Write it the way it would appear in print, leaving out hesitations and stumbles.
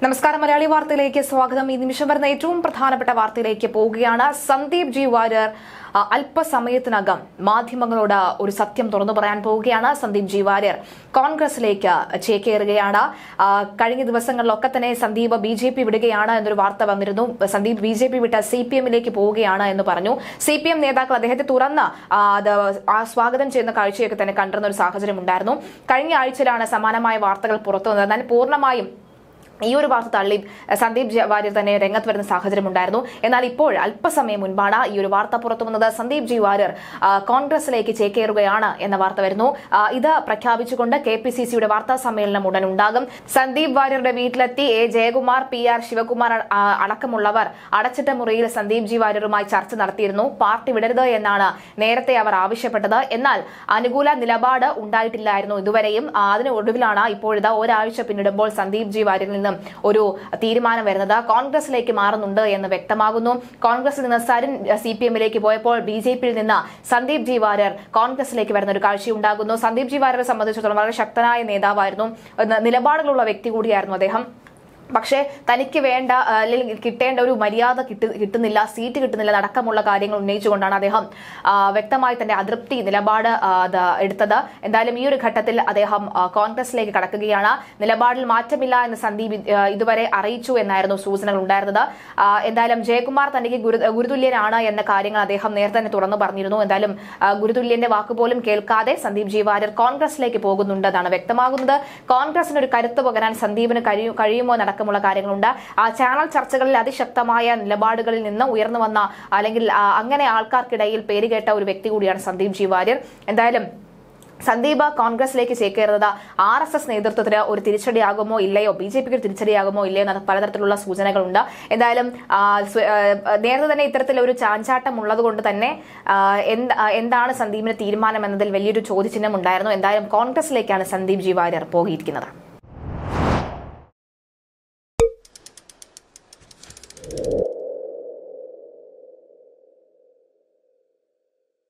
നമസ്കാരം. മലയാളി വാർത്തയിലേക്ക് സ്വാഗതം. ഈ നിമിഷം വരുന്ന ഏറ്റവും പ്രധാനപ്പെട്ട വാർത്തയിലേക്ക് പോവുകയാണ്. സന്ദീപ് ജി വാര്യർ അല്പസമയത്തിനകം മാധ്യമങ്ങളോട് ഒരു സത്യം തുറന്നു പറയാൻ പോവുകയാണ്. സന്ദീപ് ജി വാര്യർ കോൺഗ്രസിലേക്ക് ചേക്കേറുകയാണ്. കഴിഞ്ഞ ദിവസങ്ങളിലൊക്കെ തന്നെ സന്ദീപ് BJP വിടുകയാണ് എന്നൊരു വാർത്ത വന്നിരുന്നു. സന്ദീപ് BJP വിട്ട് CPM-ലേക്ക് പോവുകയാണ് എന്ന് പറഞ്ഞു. CPM നേതാക്കൾ അദ്ദേഹത്തെ തുറന്ന് സ്വാഗതം ചെയ്യുന്ന കാഴ്ചയൊക്കെ തന്നെ കണ്ടിരുന്ന ഒരു സാഹചര്യം ഉണ്ടായിരുന്നു. കഴിഞ്ഞ ആഴ്ചയിലാണ് സമാനമായ വാർത്തകൾ പുറത്തു വന്നത്. എന്നാൽ പൂർണ്ണമായും ഈ ഒരു വാർത്ത തള്ളി സന്ദീപ് വാര്യർ തന്നെ രംഗത്ത് വരുന്ന സാഹചര്യം ഉണ്ടായിരുന്നു. എന്നാൽ ഇപ്പോൾ അല്പസമയം മുൻപാണ് ഈ ഒരു വാർത്ത പുറത്തു വന്നത്. സന്ദീപ് ജി വാര്യർ കോൺഗ്രസിലേക്ക് ചേക്കേറുകയാണ് എന്ന വാർത്ത വരുന്നു. ഇത് പ്രഖ്യാപിച്ചുകൊണ്ട് KPCCയുടെ വാർത്താ സമ്മേളനം ഉടൻ ഉണ്ടാകും. സന്ദീപ് വാര്യരുടെ വീട്ടിലെത്തി ജയകുമാർ, PR ശിവകുമാർ അടക്കമുള്ളവർ അടച്ചിട്ട മുറിയിൽ സന്ദീപ് ജി വാര്യരുമായി ചർച്ച നടത്തിയിരുന്നു. പാർട്ടി വിടരുത് എന്നാണ് നേരത്തെ അവർ ആവശ്യപ്പെട്ടത്. എന്നാൽ അനുകൂല നിലപാട് ഉണ്ടായിട്ടില്ലായിരുന്നു ഇതുവരെയും. അതിന് ഒടുവിലാണ് ഇപ്പോഴിതാ ഒരാഴ്ച പിന്നിടുമ്പോൾ സന്ദീപ് ജി വാര്യരിൽ നിന്നും ഒരു തീരുമാനം വരുന്നത്. കോൺഗ്രസിലേക്ക് മാറുന്നുണ്ട് എന്ന് വ്യക്തമാകുന്നു. കോൺഗ്രസിൽ നിന്ന് സരിൻ CPM-ലേക്ക് പോയപ്പോൾ BJP-യിൽ നിന്ന് സന്ദീപ് ജി വാര്യർ കോൺഗ്രസിലേക്ക് വരുന്ന ഒരു കാഴ്ചയുണ്ടാകുന്നു. സന്ദീപ് ജി വാര്യരെ സംബന്ധിച്ചിടത്തോളം വളരെ ശക്തനായ നേതാവായിരുന്നു, നിലപാടുകളുള്ള വ്യക്തി കൂടിയായിരുന്നു അദ്ദേഹം. പക്ഷേ തനിക്ക് വേണ്ട അല്ലെങ്കിൽ കിട്ടേണ്ട ഒരു മര്യാദ കിട്ടുന്നില്ല, സീറ്റ് കിട്ടുന്നില്ല അടക്കമുള്ള കാര്യങ്ങൾ ഉന്നയിച്ചുകൊണ്ടാണ് അദ്ദേഹം വ്യക്തമായി തന്റെ അതൃപ്തി നിലപാട് എടുത്തത്. എന്തായാലും ഈ ഒരു ഘട്ടത്തിൽ അദ്ദേഹം കോൺഗ്രസിലേക്ക് കടക്കുകയാണ്. നിലപാടിൽ മാറ്റമില്ല എന്ന് സന്ദീപ് ഇതുവരെ അറിയിച്ചു എന്നായിരുന്നു സൂചനകൾ ഉണ്ടായിരുന്നത്. എന്തായാലും ജയകുമാർ തനിക്ക് ഗുരുതുല്യനാണ് എന്ന കാര്യങ്ങൾ അദ്ദേഹം നേരത്തെ തന്നെ തുറന്നു പറഞ്ഞിരുന്നു. എന്തായാലും ഗുരുതുല്യന്റെ വാക്കുപോലും കേൾക്കാതെ സന്ദീപ് ജി വാര്യർ കോൺഗ്രസിലേക്ക് പോകുന്നുണ്ടെന്നാണ് വ്യക്തമാകുന്നത്. കോൺഗ്രസിന് ഒരു കരുത്ത് പകരാൻ സന്ദീപിന് കഴിയുമോ നടക്കുമുള്ള കാര്യങ്ങളുണ്ട്. ചാനൽ ചർച്ചകളിൽ അതിശക്തമായ നിലപാടുകളിൽ നിന്ന് ഉയർന്നു വന്ന അല്ലെങ്കിൽ അങ്ങനെ ആൾക്കാർക്കിടയിൽ പേരുകേട്ട ഒരു വ്യക്തി കൂടിയാണ് സന്ദീപ് ജി വാര്യർ. എന്തായാലും സന്ദീപ് കോൺഗ്രസിലേക്ക് ചേക്കേറുന്നത് RSS നേതൃത്വത്തിന് ഒരു തിരിച്ചടിയാകുമോ ഇല്ലയോ, BJP-ക്ക് ഒരു തിരിച്ചടിയാകുമോ ഇല്ലയോ എന്ന പലതരത്തിലുള്ള സൂചനകളുണ്ട്. എന്തായാലും നേരത്തെ തന്നെ ഇത്തരത്തിലൊരു ചാഞ്ചാട്ടം ഉള്ളത് കൊണ്ട് തന്നെ എന്താണ് സന്ദീപിന്റെ തീരുമാനം എന്നതിൽ വലിയൊരു ചോദ്യചിഹ്നം ഉണ്ടായിരുന്നു. എന്തായാലും കോൺഗ്രസിലേക്കാണ് സന്ദീപ് ജി വാര്യർ പോയിരിക്കുന്നത്.